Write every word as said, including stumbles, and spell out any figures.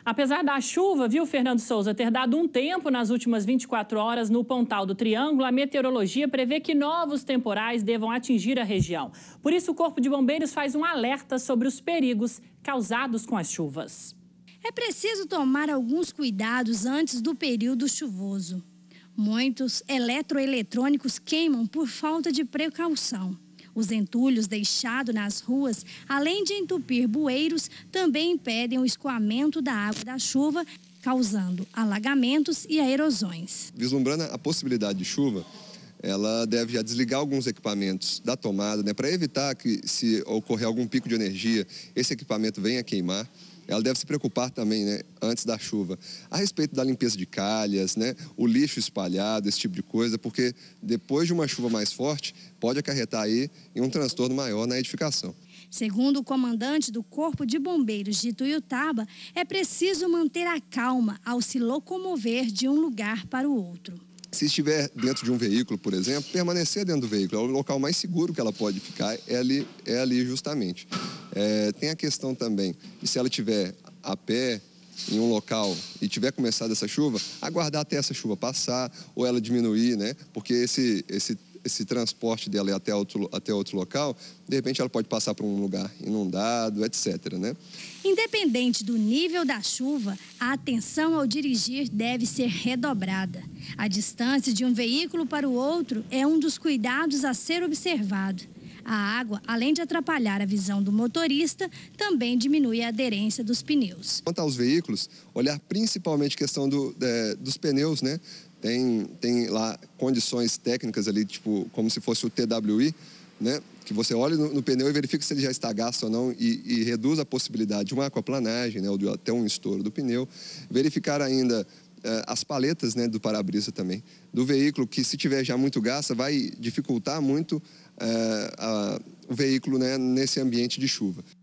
Apesar da chuva, viu, Fernando Souza, ter dado um tempo nas últimas vinte e quatro horas no Pontal do Triângulo, a meteorologia prevê que novos temporais devam atingir a região. Por isso, o Corpo de Bombeiros faz um alerta sobre os perigos causados com as chuvas. É preciso tomar alguns cuidados antes do período chuvoso. Muitos eletroeletrônicos queimam por falta de precaução. Os entulhos deixados nas ruas, além de entupir bueiros, também impedem o escoamento da água da chuva, causando alagamentos e erosões. Vislumbrando a possibilidade de chuva, ela deve já desligar alguns equipamentos da tomada, né, para evitar que, se ocorrer algum pico de energia, esse equipamento venha queimar. Ela deve se preocupar também, né, antes da chuva, a respeito da limpeza de calhas, né, o lixo espalhado, esse tipo de coisa, porque depois de uma chuva mais forte, pode acarretar aí em um transtorno maior na edificação. Segundo o comandante do Corpo de Bombeiros de Ituiutaba, é preciso manter a calma ao se locomover de um lugar para o outro. Se estiver dentro de um veículo, por exemplo, permanecer dentro do veículo. É o local mais seguro que ela pode ficar, é ali, é ali justamente. É, tem a questão também, de se ela estiver a pé em um local e tiver começado essa chuva, aguardar até essa chuva passar ou ela diminuir, né? Porque esse, esse, esse transporte dela até outro, até outro local, de repente ela pode passar por um lugar inundado, etcétera, né? Independente do nível da chuva, a atenção ao dirigir deve ser redobrada. A distância de um veículo para o outro é um dos cuidados a ser observado. A água, além de atrapalhar a visão do motorista, também diminui a aderência dos pneus. Quanto aos veículos, olhar principalmente a questão do, é, dos pneus, né? Tem, tem lá condições técnicas ali, tipo, como se fosse o T W I, né? Que você olha no, no pneu e verifica se ele já está gasto ou não e, e reduz a possibilidade de uma aquaplanagem, né? Ou de até um estouro do pneu. Verificar ainda uh, as paletas, né, do para-brisa também, do veículo, que se tiver já muito gasta, vai dificultar muito uh, uh, o veículo, né, nesse ambiente de chuva.